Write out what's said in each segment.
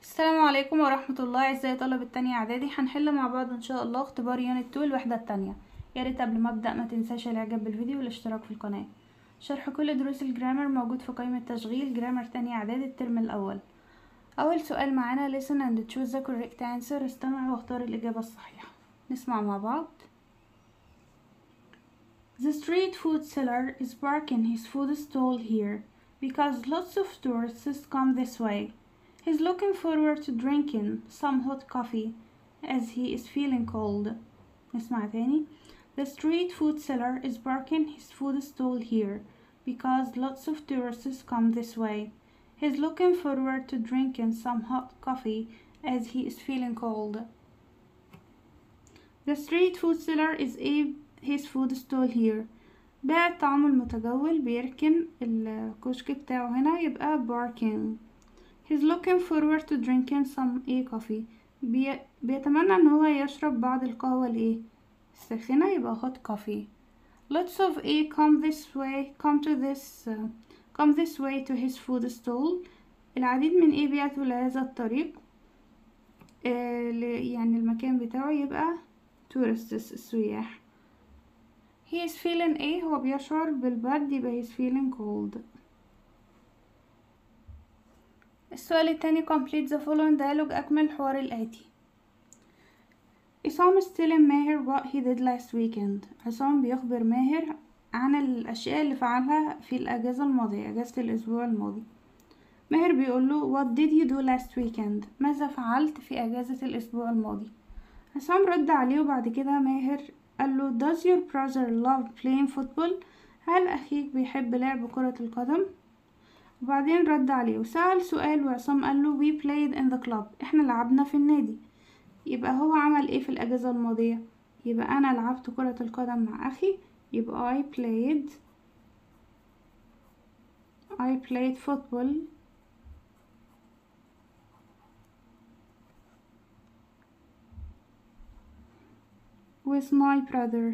السلام عليكم ورحمة الله. اعزائي طلبة تانية اعدادي، هنحل مع بعض ان شاء الله اختبار يونت 2 الوحدة التانية. يا ريت قبل ما ابدأ ما تنساش الاعجاب بالفيديو والاشتراك في القناة. شرح كل دروس الجرامر موجود في قائمة تشغيل جرامر تانية اعدادي الترم الاول. اول سؤال معانا listen and choose the correct answer. استمع واختار الاجابة الصحيحة. نسمع مع بعض. The street food seller is parking his food stall here because lots of tourists come this way. He's looking forward to drinking some hot coffee as he is feeling cold. نسمع تاني. The street food seller is parking his food stall here because lots of tourists come this way. He's looking forward to drinking some hot coffee as he is feeling cold. The street food seller is his food stall here. بائع الطعام المتجول بيركن الكشك بتاعه هنا، يبقى parking. He's looking forward to drinking some coffee. بيتمنى ان هو يشرب بعض القهوة الساخنة، يبقى hot coffee. Lots of come this way to his food stall. العديد من بيأتوا لهذا الطريق، يعني المكان بتاعه، يبقى tourists السياح. He is feeling هو بيشعر بالبرد، يبقى he's feeling cold. السؤال التاني complete the following dialogue. أكمل الحوار الآتي. عصام is telling ماهر what he did last weekend. عصام بيخبر ماهر عن الأشياء اللي فعلها في الأجازة الماضية، أجازة الأسبوع الماضي. ماهر بيقوله what did you do last weekend؟ ماذا فعلت في أجازة الأسبوع الماضي؟ عصام رد عليه، وبعد كده ماهر قاله does your brother love playing football؟ هل أخيك بيحب لعب كرة القدم؟ وبعدين رد عليه وسأل سؤال، وعصام قاله we played in the club. احنا لعبنا في النادي. يبقى هو عمل في الأجازة الماضية؟ يبقى أنا لعبت كرة القدم مع أخي، يبقى I played football with my brother.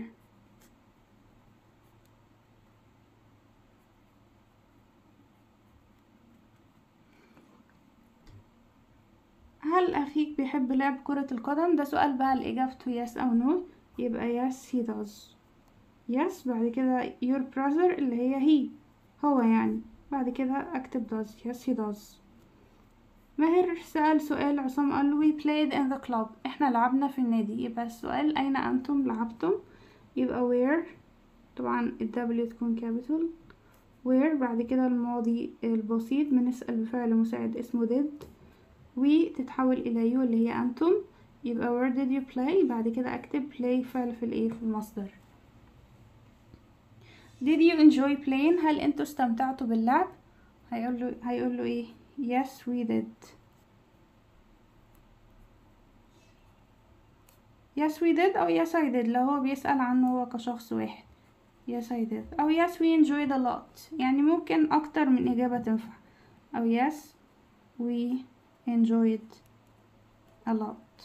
هل أخيك بيحب لعب كرة القدم؟ ده سؤال بقى لإجابته yes أو no، يبقى yes he does. yes بعد كده your brother اللي هي هو يعني، بعد كده أكتب does. yes he does. ماهر سأل سؤال، عصام قال we played in the club. احنا لعبنا في النادي. يبقى السؤال أين أنتم لعبتم؟ يبقى where، طبعا W تكون capital. where بعد كده الماضي البسيط بنسأل بفعل مساعد اسمه did. we تتحول إلى you اللي هي أنتم، يبقى where did you play. بعد كده أكتب play فعل في في المصدر. did you enjoy playing؟ هل انتوا استمتعتوا باللعب؟ هيقول له yes we did. yes we did أو yes I did لو هو بيسأل عنه هو كشخص واحد. yes I did أو yes we enjoyed a lot، يعني ممكن أكتر من إجابة تنفع. أو yes we enjoyed a lot.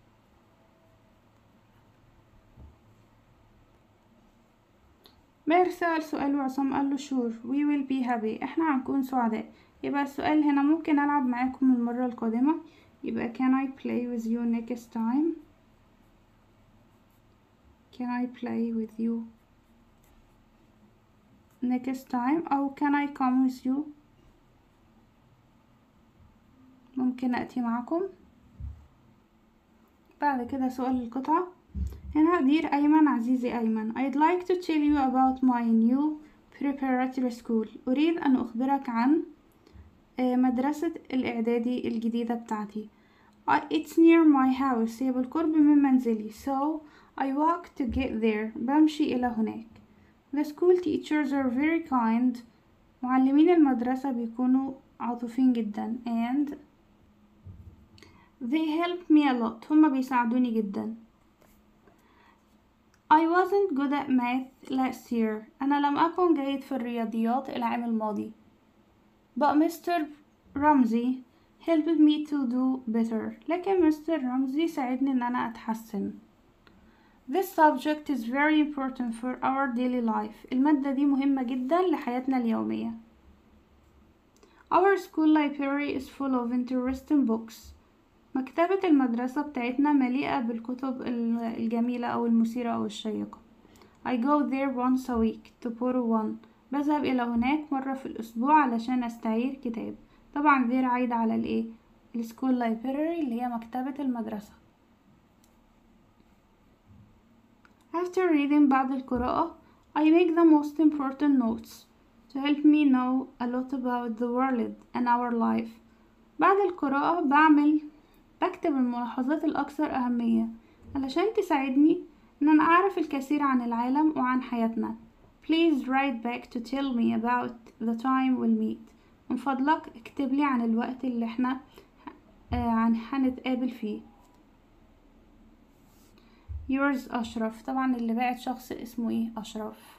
ماهر سأل سؤال، وعصام قال له sure we will be happy. احنا هنكون سعداء. يبقى السؤال هنا ممكن ألعب معاكم المرة القادمة، يبقى can I play with you next time؟ can I play with you next time؟ أو can I come with you؟ ممكن أتي معكم. بعد كده سؤال القطعة. هنا دير أيمن عزيزي أيمن I'd like to tell you about my new preparatory school. أريد أن أخبرك عن مدرسة الإعدادي الجديدة بتاعتي. It's near my house. هي بالقرب من منزلي. So I walk to get there. بمشي إلى هناك. The school teachers are very kind. معلمين المدرسة بيكونوا عاطفين جدا. And they help me a lot. هما بيساعدوني جدا. I wasn't good at math last year. أنا لم أكن جيد في الرياضيات العام الماضي. But Mr. Ramsey helped me to do better. لكن مستر رمزي ساعدني إن أنا أتحسن. This subject is very important for our daily life. المادة دي مهمة جدا لحياتنا اليومية. Our school library is full of interesting books. مكتبة المدرسة بتاعتنا مليئة بالكتب الجميلة أو المثيرة أو الشيقة. I go there once a week to borrow one. بذهب إلى هناك مرة في الأسبوع علشان أستعير كتاب. طبعا there عايدة على الإيه؟ السكول library اللي هي مكتبة المدرسة. After reading بعد القراءة I make the most important notes to help me know a lot about the world and our life. بعد القراءة بكتب الملاحظات الأكثر أهمية علشان تساعدني إن أنا أعرف الكثير عن العالم وعن حياتنا. Please write back to tell me about the time we'll meet. من فضلك اكتب لي عن الوقت اللي احنا هنتقابل فيه. Yours أشرف. طبعا اللي بعت شخص اسمه ايه؟ أشرف.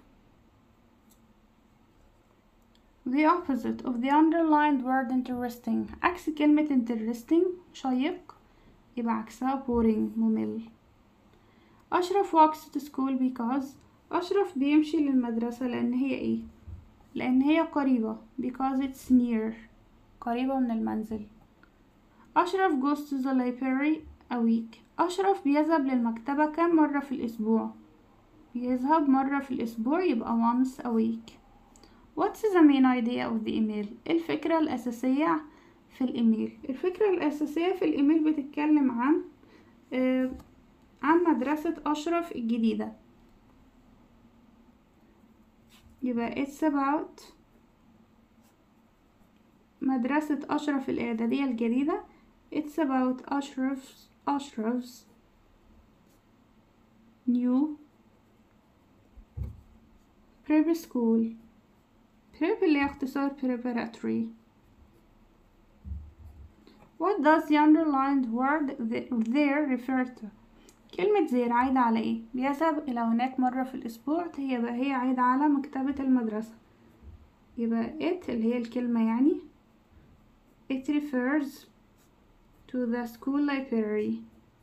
The opposite of the underlined word interesting. عكس كلمة interesting شيق يبقى عكسها boring ممل. أشرف walks to school because أشرف بيمشي للمدرسة لأن هي ايه؟ لأن هي قريبة because it's near قريبة من المنزل. أشرف goes to the library a week. أشرف بيذهب للمكتبة كم مرة في الأسبوع؟ بيذهب مرة في الأسبوع يبقى once a week. What's the main idea of the email؟ الفكرة الأساسية في الإيميل. الفكرة الأساسية في الإيميل بتتكلم عن مدرسة أشرف الجديدة. يبقى it's about مدرسة أشرف الإعدادية الجديدة. It's about أشرف's new prep school. prep اللي اختصار preparatory. What does the underlined word there refer to؟ كلمة there عايدة على ايه؟ بيذهب إلى هناك مرة في الأسبوع. هي عايدة على مكتبة المدرسة. يبقى it اللي هي الكلمة يعني it refers to the school library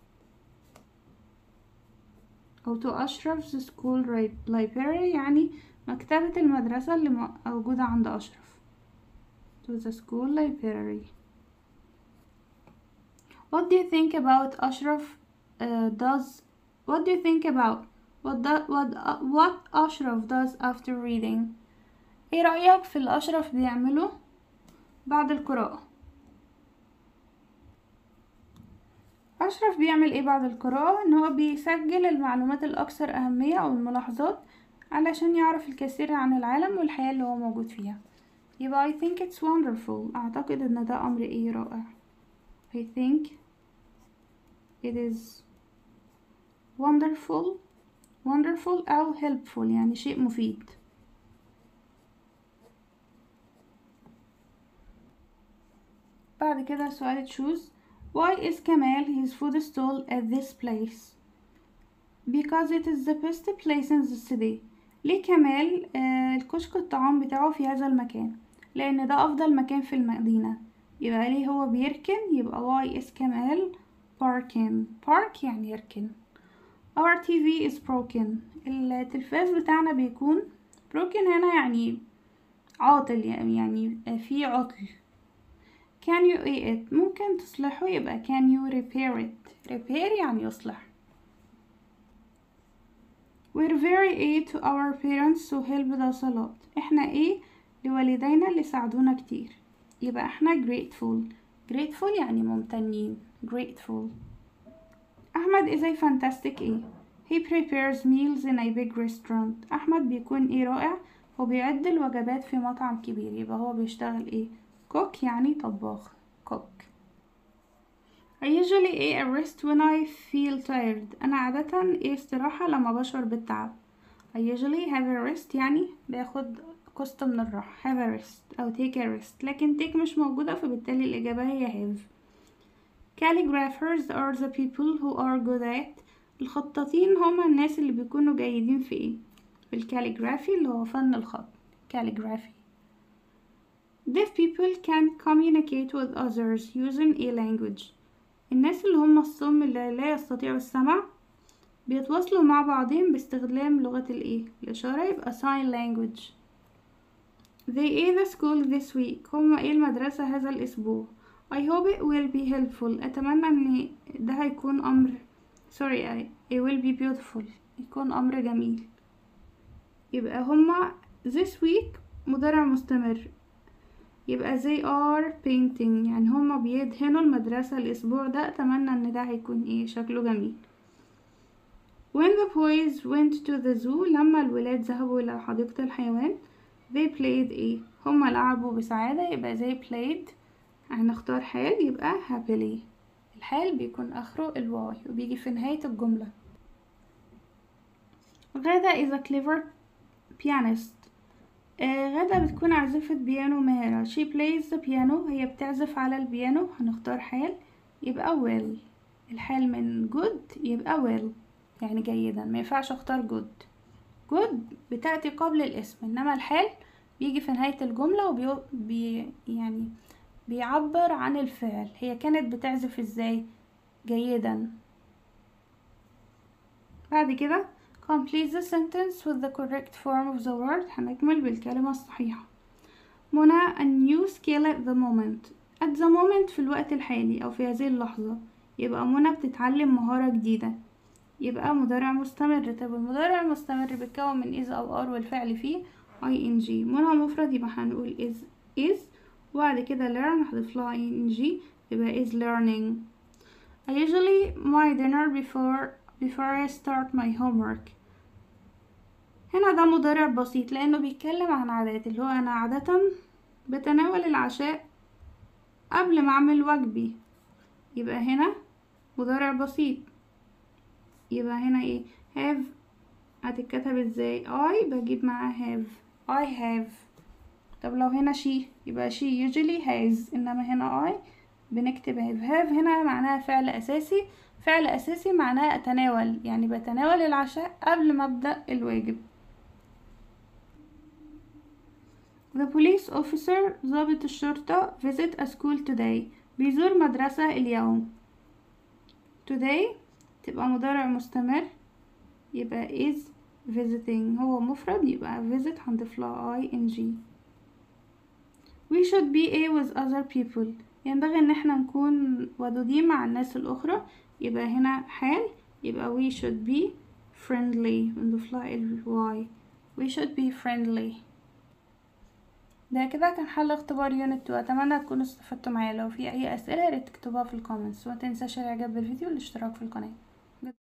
أو to أشرف's school library يعني مكتبة المدرسة اللي موجودة عند أشرف. to the school library. What do you think about أشرف does? What do you think about what أشرف does after reading؟ ايه رأيك في اللي أشرف بيعمله بعد القراءة؟ أشرف بيعمل ايه بعد القراءة؟ ان هو بيسجل المعلومات الأكثر أهمية أو الملاحظات علشان يعرف الكثير عن العالم والحياة اللي هو موجود فيها. يبقى I think it's wonderful. أعتقد ان ده أمر ايه رائع. I think it is wonderful أو helpful يعني شيء مفيد. بعد كده سؤال choose. Why is Kamal his food stall at this place? Because it is the best place in the city. ليه كمال الكشك الطعام بتاعه في هذا المكان؟ لأن ده أفضل مكان في المدينة. يبقى ليه هو بيركن؟ يبقى why is كمال parking. park يعني يركن. Our TV is broken. التلفاز بتاعنا بيكون broken هنا يعني عاطل يعني في عطل. Can you eat it؟ ممكن تصلحه يبقى can you repair it. repair يعني يصلح. We're very aid to our parents who helped us a lot. احنا ايه لوالدينا اللي ساعدونا كتير. يبقى احنا grateful يعني ممتنين. grateful. أحمد is a fantastic ايه. He prepares meals in a big restaurant. أحمد بيكون ايه رائع. هو بيعد الوجبات في مطعم كبير. يبقى هو بيشتغل ايه cook يعني طباخ. cook. I usually a rest when I feel tired. أنا عادة ايه استراحة لما بشعر بالتعب. I usually have a rest يعني باخد قسط من الراحة. have a rest أو take a rest. لكن take مش موجودة فبالتالي الإجابة هي have. Calligraphers are the people who are good at. الخطاطين هما الناس اللي بيكونوا جيدين في ايه؟ في الكاليغرافي اللي هو فن الخط. calligraphy. Deaf people can communicate with others using a language. الناس اللي هم الصم اللي لا يستطيعوا السمع بيتواصلوا مع بعضهم باستخدام لغة الايه؟ الإشارة. يبقى sign language. They ate the school this week. هم ايه المدرسة هذا الأسبوع. I hope it will be helpful. أتمنى ان ده هيكون أمر it will be beautiful. يكون أمر جميل. يبقى هما this week مضارع مستمر، يبقى they are painting يعني هما بيدهنوا المدرسة الأسبوع ده. أتمنى ان ده هيكون ايه شكله جميل. When the boys went to the zoo لما الولاد ذهبوا إلى حديقة الحيوان they played ايه هما لعبوا بسعادة. يبقى they played هنختار حال يبقى happily. الحال بيكون آخره الواي وبيجي في نهاية الجملة. غادة is a clever pianist. غادة بتكون عازفة بيانو ماهرة. she plays the piano هي بتعزف على البيانو. هنختار حال يبقى well. الحال من good يبقى well يعني جيدا. ما ينفعش اختار good. good بتأتي قبل الاسم، انما الحال بيجي في نهاية الجملة يعني بيعبر عن الفعل. هي كانت بتعزف ازاي؟ جيدا. بعد كده complete the sentence with the correct form of the word. هنكمل بالكلمة الصحيحة. منى a new skill at the moment. at the moment في الوقت الحالي أو في هذه اللحظة. يبقى منى بتتعلم مهارة جديدة. يبقى مضارع مستمر. طب المضارع المستمر بيتكون من is أو are والفعل فيه ing. منى مفرد يبقى هنقول is وبعد كده learn هضيف لها ing يبقى is learning. I usually my dinner before I start my homework. هنا ده مضارع بسيط لأنه بيتكلم عن عادات، اللي هو أنا عادة بتناول العشاء قبل ما أعمل واجبي. يبقى هنا مضارع بسيط. يبقى هنا ايه have هتتكتب ازاي؟ I بجيب معاه have I have. طب لو هنا she يبقى she usually has، انما هنا I بنكتب have هنا معناها فعل أساسي. فعل أساسي معناه أتناول، يعني بتناول العشاء قبل ما أبدأ الواجب. The police officer ضابط الشرطة visit a school today بيزور مدرسة اليوم. today تبقى مضارع مستمر يبقى is visiting. هو مفرد يبقى visit هنضيف لها ing. we should be a with other people. ينبغي ان احنا نكون ودودين مع الناس الأخرى. يبقى هنا حال يبقى we should be friendly نضيف لها ال y. we should be friendly. ده كده كان حل اختبار يونت 2. اتمنى تكونوا استفدتوا معايا. لو في اي اسئله ياريت تكتبوها في الكومنتس، وما تنساش الاعجاب بالفيديو والاشتراك في القناه.